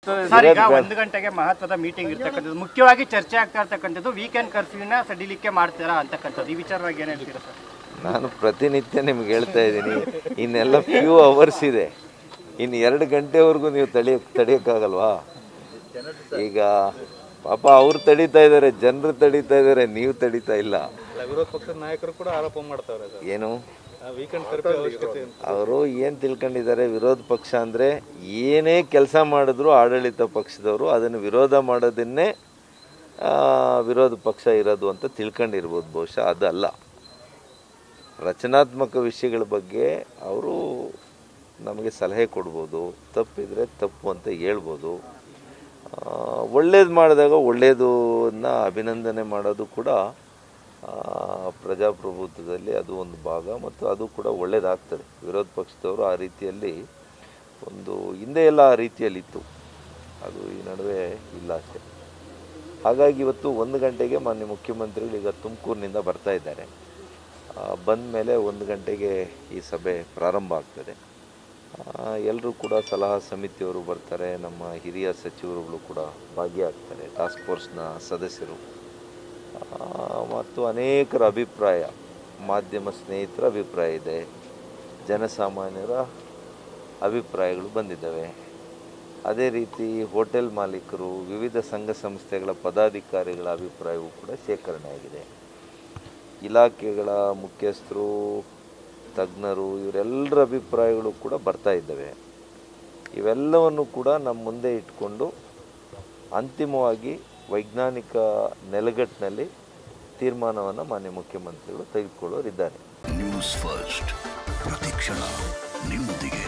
Sir, ಈಗ 1 ಗಂಟೆಗೆ ಮಹತ್ವದ ಮೀಟಿಂಗ್ ಇರ್ತಕ್ಕಂಥದ್ದು, ಮುಖ್ಯವಾಗಿ ಚರ್ಚೆ ಆಗ್ತಾ ಇರ್ತಕ್ಕಂಥದ್ದು ವೀಕೆಂಡ್ ಕರ್ಫ್ಯೂನ ಸಡಿಲಿಕೆ ಮಾಡ್ತೀರಾ ಅಂತಕ್ಕಂಥದ್ದು. ಈ ವಿಚಾರವಾಗಿ ಏನು ಹೇಳ್ತೀರಾ ಸರ್? ನಾನು ಪ್ರತಿನಿತ್ಯ ನಿಮ್ಗೆ ಹೇಳ್ತಾ ಇದ್ದೀನಿ, ಇನ್ನೆಲ್ಲ ಫ್ಯೂ ಅವರ್ಸ್ ಇದೆ, ಇನ್ನು 2 ಗಂಟೆವರೆಗೂ ನೀವು ತಡೆಯೋಕ್ಕಾಗಲ್ವಾ? ಈಗ ಪಾಪ ಅವ್ರು ತಡೀತಾ ಇದ್ದಾರೆ, ಜನರು ತಡೀತಾ ಇದ್ದಾರೆ, ನೀವು ತಡೀತಾ ಇಲ್ಲ. ವಿರೋಧ ಪಕ್ಷದ ನಾಯಕರು ಕೂಡ ಆರೋಪ ಮಾಡ್ತಾರೆ. ಏನು ವೀಕೆಂಡ್ ಕರ್ಫ್ಯೂ ಅವಶ್ಯಕತೆ ಅವರು ಏನು ತಿಳ್ಕೊಂಡಿದ್ದಾರೆ? ವಿರೋಧ ಪಕ್ಷ ಅಂದರೆ ಏನೇ ಕೆಲಸ ಮಾಡಿದ್ರು ಆಡಳಿತ ಪಕ್ಷದವರು ಅದನ್ನು ವಿರೋಧ ಮಾಡೋದನ್ನೇ ವಿರೋಧ ಪಕ್ಷ ಇರೋದು ಅಂತ ತಿಳ್ಕೊಂಡಿರ್ಬೋದು. ಬಹುಶಃ ಅದಲ್ಲ. ರಚನಾತ್ಮಕ ವಿಷಯಗಳ ಬಗ್ಗೆ ಅವರು ನಮಗೆ ಸಲಹೆ ಕೊಡ್ಬೋದು, ತಪ್ಪಿದರೆ ತಪ್ಪು ಅಂತ ಹೇಳ್ಬೋದು. ಒಳ್ಳೇದು ಮಾಡಿದಾಗ ಒಳ್ಳೆಯದನ್ನ ಅಭಿನಂದನೆ ಮಾಡೋದು ಕೂಡ ಪ್ರಜಾಪ್ರಭುತ್ವದಲ್ಲಿ ಅದು ಒಂದು ಭಾಗ, ಮತ್ತು ಅದು ಕೂಡ ಒಳ್ಳೆಯದಾಗ್ತದೆ. ವಿರೋಧ ಪಕ್ಷದವರು ಆ ರೀತಿಯಲ್ಲಿ ಒಂದು ಹಿಂದೆ ಎಲ್ಲ ಆ ರೀತಿಯಲ್ಲಿತ್ತು, ಅದು ಈ ನಡುವೆ ಇಲ್ಲ ಅಷ್ಟೇ. ಹಾಗಾಗಿ ಇವತ್ತು 1 ಗಂಟೆಗೆ ಮಾನ್ಯ ಮುಖ್ಯಮಂತ್ರಿಗಳು ಈಗ ತುಮಕೂರಿನಿಂದ ಬರ್ತಾ ಇದ್ದಾರೆ. ಬಂದ ಮೇಲೆ 1 ಗಂಟೆಗೆ ಈ ಸಭೆ ಪ್ರಾರಂಭ ಆಗ್ತದೆ. ಎಲ್ಲರೂ ಕೂಡ ಸಲಹಾ ಸಮಿತಿಯವರು ಬರ್ತಾರೆ, ನಮ್ಮ ಹಿರಿಯ ಸಚಿವರುಗಳು ಕೂಡ ಭಾಗಿಯಾಗ್ತಾರೆ, ಟಾಸ್ಕ್ ಫೋರ್ಸ್ನ ಸದಸ್ಯರು, ಮತ್ತು ಅನೇಕರ ಅಭಿಪ್ರಾಯ, ಮಾಧ್ಯಮ ಸ್ನೇಹಿತರ ಅಭಿಪ್ರಾಯ ಇದೆ, ಜನಸಾಮಾನ್ಯರ ಅಭಿಪ್ರಾಯಗಳು ಬಂದಿದ್ದಾವೆ. ಅದೇ ರೀತಿ ಹೋಟೆಲ್ ಮಾಲೀಕರು, ವಿವಿಧ ಸಂಘ ಸಂಸ್ಥೆಗಳ ಪದಾಧಿಕಾರಿಗಳ ಅಭಿಪ್ರಾಯವೂ ಕೂಡ ಶೇಖರಣೆ ಆಗಿದೆ. ಇಲಾಖೆಗಳ ಮುಖ್ಯಸ್ಥರು, ತಜ್ಞರು, ಇವರೆಲ್ಲರ ಅಭಿಪ್ರಾಯಗಳು ಕೂಡ ಬರ್ತಾ ಇದ್ದಾವೆ. ಇವೆಲ್ಲವನ್ನು ಕೂಡ ನಮ್ಮ ಮುಂದೆ ಇಟ್ಕೊಂಡು ಅಂತಿಮವಾಗಿ ವೈಜ್ಞಾನಿಕ ನೆಲೆಗಟ್ಟಿನಲ್ಲಿ ತೀರ್ಮಾನವನ್ನು ಮಾನ್ಯ ಮುಖ್ಯಮಂತ್ರಿಗಳು ತೆಗೆದುಕೊಳ್ಳೋರಿದ್ದಾರೆ. ನ್ಯೂಸ್ ಫಸ್ಟ್, ಪ್ರತಿಕ್ಷಣ ನಿಮ್ಮೊಂದಿಗೆ.